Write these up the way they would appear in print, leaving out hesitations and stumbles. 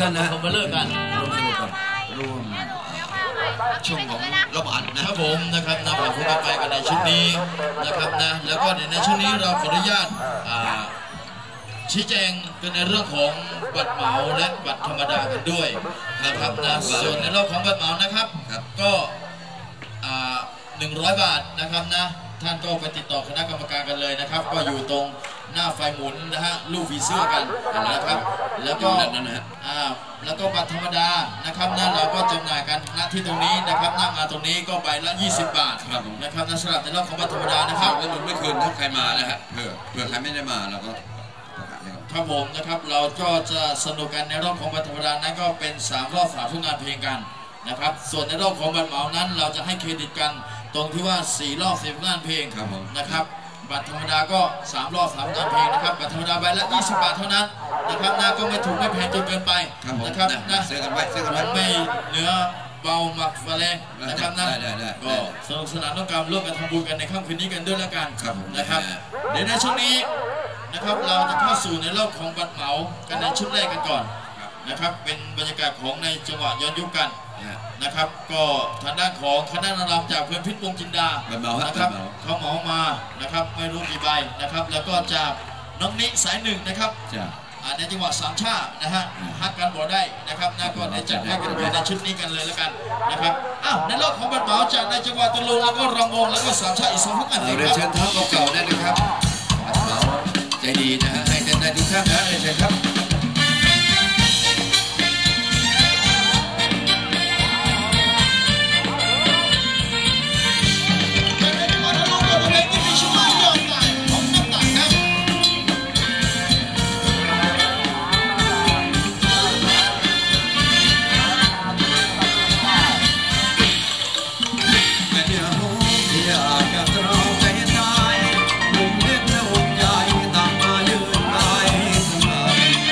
กันนะมาเลิกกันร่วมช่วงของระบาดนะครับผมนะครับนำผ่านผู้ไปกันในชุดนี้นะครับนะแล้วก็ในช่วงนี้เราขออนุญาตชี้แจงกันในเรื่องของบัตรเหมาและบัตรธรรมดากันด้วยนะครับนะส่วนในเรื่องของบัตรเหมานะครับก็100 บาทนะครับนะท่านก็ไปติดต่อคณะกรรมการกันเลยนะครับก็อยู่ตรงหน้าไฟหมุนนะฮะลูกผีเสื้อกันนะครับแล้วก็แล้วก็บัตรธรรมดานะครับนั่นเราก็จำหน่ายกันณที่ตรงนี้นะครับนั่งมาตรงนี้ก็ใบละ20 บาทครับนะครับสำหรับในรอบของบัตรธรรมดานะครับแล้วมันไม่คืนถ้าใครมานะฮะเผื่อใครไม่ได้มาเราก็ครับผมนะครับเราก็จะสนุกกันในรอบของบัตรธรรมดานั้นก็เป็น3 รอบ3 ทุกงานเพลงกันนะครับส่วนในรอบของบัตรเหมานั้นเราจะให้เครดิตกันตรงที่ว่า4 รอบ10 งานเพลงนะครับบัตรธรรมดาก็3 รอบ3 งานเพลงนะครับบัตรธรรมดาใบละ20 บาทเท่านั้นนะครับนะก็ไม่ถูกไม่แพงจนเกินไปนะครับนะเสื้อกันไว้ไม่เนื้อเบาหมักแรงนะครับนะก็สนุกสนานต้องการร่วมกันทำบุญกันในค่ำคืนนี้กันด้วยแล้วกันนะครับเดี๋ยวในช่วงนี้นะครับเราจะเข้าสู่ในรอบของบัตรเหมากันในชุดแรกกันก่อนนะครับเป็นบรรยากาศของในจังหวะย้อนยุคกันนะครับก็ทางด้านของคณะนางรำจากเพื่อนพิษวงจินดานะครับเขาเหมามานะครับไม่รู้กี่ใบนะครับแล้วก็จากน้องนิสาย1นะครับในจังหวะ3 ชานะฮะฮักกันบ่ได้นะครับนะก็ได้จัดให้กันในชุดนี้กันเลยแล้วกันนะครับในรอบของบัตรเหมาจากในจังหวะตะลุงแล้วก็รำวงแล้วก็3 ชาอีก2 ทุกอันเลยครับเชิญทัพเก่าๆนั่นนะครับบัตรเหมาใจดีนะฮะให้เต็มใจทุกท่านนะเชิญครับเ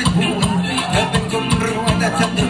ภูมิเธอเป็นคนรวยแต่ฉัน